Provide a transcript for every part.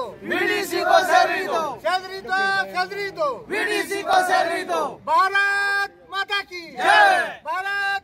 BDC को salary दो, salary दो, सैलरी दो, बीडीसी को सैलरी दो। भारत माता की जय। भारत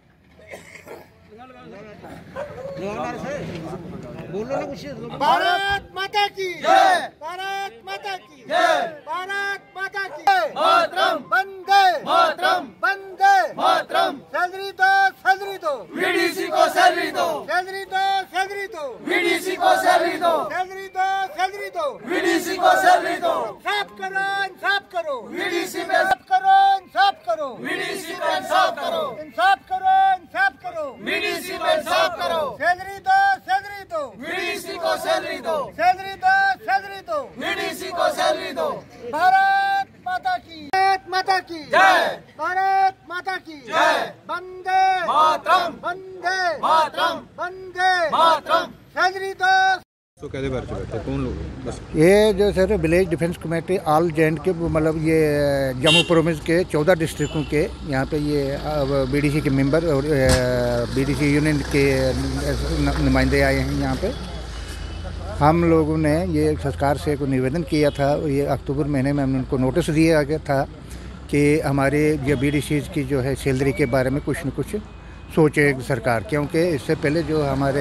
भारत माता की जय। भारत माता की जय। भारत माता की जय। मातरम, वंदे मातरम, वंदे मातरम। सैलरी दो, सैलरी दो, बीडीसी को सैलरी दो, सैलरी दो, सैलरी दो, बीडीसी को सैलरी दो, सैलरी दो, सैलरी दो, बीडीसी को सैलरी दो। इंसाफ करो, इंसाफ करो, बीडीसी में इंसाफ करो, इंसाफ करो, बीडीसी में इंसाफ करो, इंसाफ करो, इंसाफ करो, बीडीसी में इंसाफ करो। सैलरी दो, सैलरी दो, बीडीसी को सैलरी दो, सैलरी दो, सैलरी दो, बीडीसी को सैलरी दो। भारत माता की, भारत माता की जय। भारत माता की जय। वंदे मातरम, वंदे मातरम, वंदे मातरम। सैलरी दो। तो कैसे बारे बैठे कौन लोग बस ये जो sir village defence committee all जैंट के मतलब ये जम्मू प्रोविंस के 14 डिस्ट्रिक्टों के यहाँ पे ये बीडीसी के मेंबर और बीडीसी यूनियन के नुमाइंदे आए हैं यहाँ पे। हम लोगों ने ये सरकार से कोई निवेदन किया था, ये अक्टूबर महीने में हमने उनको नोटिस दिया गया था कि हमारे ये बीडीसी की जो है सैलरी के बारे में कुछ न कुछ सोचे सरकार, क्योंकि इससे पहले जो हमारे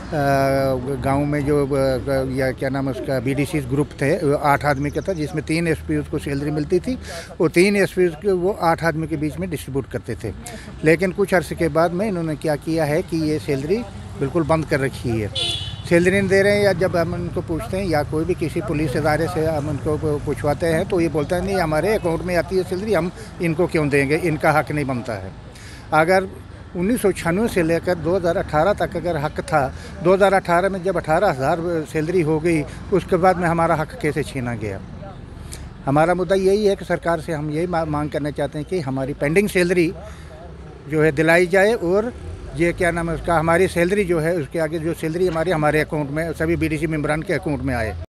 गांव में जो या क्या नाम है उसका बीडीसी ग्रुप थे 8 आदमी का था, जिसमें 3 एसपीओ को सैलरी मिलती थी। वो 3 एसपीओ को वो 8 आदमी के बीच में डिस्ट्रीब्यूट करते थे। लेकिन कुछ अर्से के बाद में इन्होंने क्या किया है कि ये सैलरी बिल्कुल बंद कर रखी है, सैलरी नहीं दे रहे हैं। या जब हम उनको पूछते हैं या कोई भी किसी पुलिस इदारे से हम उनको पूछवाते हैं तो ये बोलते हैं नहीं हमारे अकाउंट में आती है सैलरी, हम इनको क्यों देंगे, इनका हक नहीं बनता है। अगर 1996 से लेकर 2018 तक अगर हक था, 2018 में जब 18,000 सैलरी हो गई उसके बाद में हमारा हक कैसे छीना गया। हमारा मुद्दा यही है कि सरकार से हम यही मांग करना चाहते हैं कि हमारी पेंडिंग सैलरी जो है दिलाई जाए और ये क्या नाम है उसका हमारी सैलरी जो है उसके आगे जो सैलरी हमारे अकाउंट में सभी बीडीसी मेंबरान के अकाउंट में आए।